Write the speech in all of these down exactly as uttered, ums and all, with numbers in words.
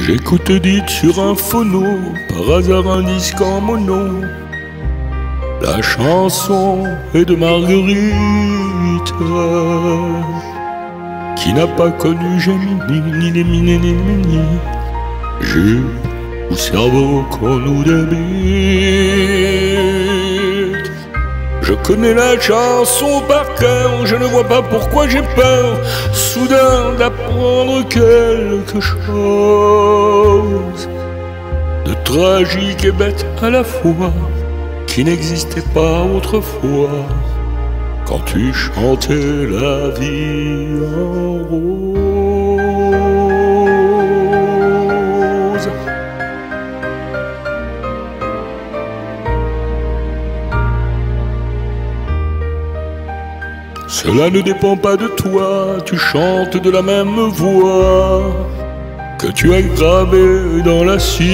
J'écoute Edith sur un phono, par hasard un disque en mono. La chanson est de Marguerite, qui n'a pas connu Gemini, ni les mines, ni les mini. Jupe ou cerveau qu'on nous débite. Je connais la chanson par cœur, je ne vois pas pourquoi j'ai peur soudain d'apprendre quelque chose de tragique et bête à la fois, qui n'existait pas autrefois, quand tu chantais la vie en rose. Cela ne dépend pas de toi, tu chantes de la même voix que tu as gravée dans la cire.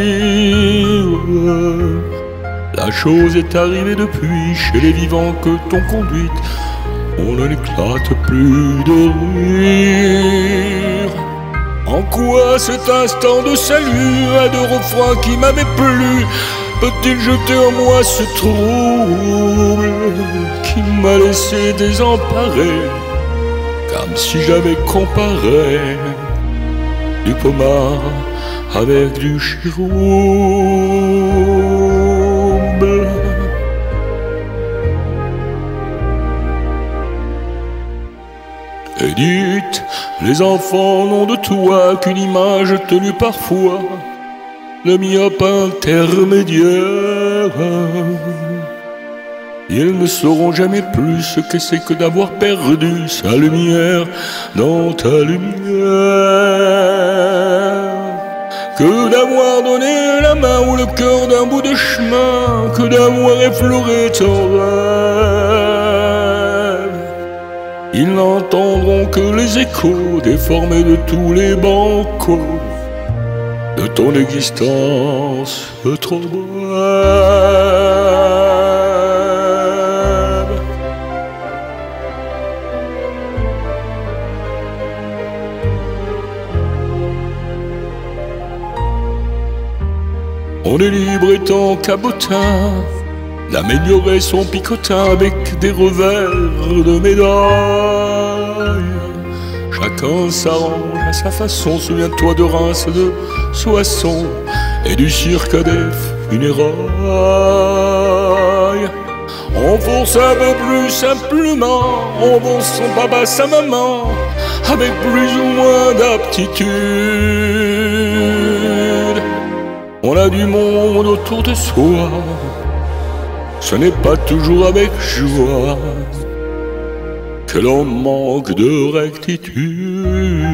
La chose est arrivée depuis chez les vivants que ton conduite, on ne n'éclate plus de rire. En quoi cet instant de salut à deux refrains qui m'avaient plu peut-il jeter en moi ce trouble qui m'a laissé désemparé, comme si j'avais comparé du pommard avec du chirouble. Edith, les enfants n'ont de toi qu'une image tenue parfois, le myope intermédiaire. Ils ne sauront jamais plus ce que c'est que d'avoir perdu sa lumière dans ta lumière, que d'avoir donné la main ou le cœur d'un bout de chemin, que d'avoir effleuré ton rêve. Ils n'entendront que les échos déformés de tous les bancos de ton existence trop brève. On est libre étant cabotin d'améliorer son picotin avec des revers de médailles. Chacun s'arrange à sa façon, souviens-toi de Reims, de Soissons et du cirque des funérailles. On force un peu plus simplement, on force son papa, sa maman, avec plus ou moins d'aptitude. On a du monde autour de soi, ce n'est pas toujours avec joie que l'on manque de rectitude.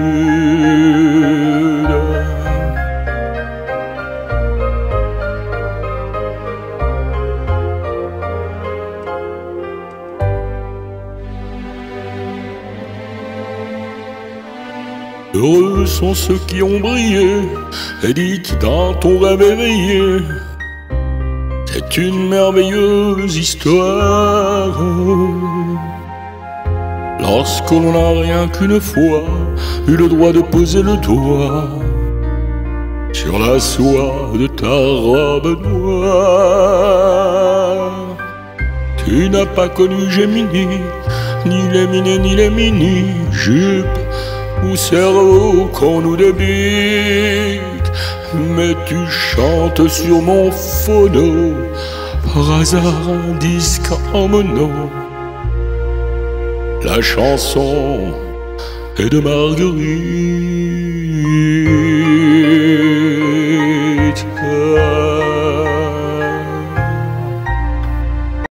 Heureux sont ceux qui ont brillé, Edith, dans ton rêve éveillé. C'est une merveilleuse histoire. Lorsqu'on n'a rien qu'une fois eu le droit de poser le doigt sur la soie de ta robe noire. Tu n'as pas connu Gemini, ni les mines, ni les mini, jupe ou cerveau qu'on nous débite, mais tu chantes sur mon phono, par hasard un disque en mono. La chanson est de Marguerite.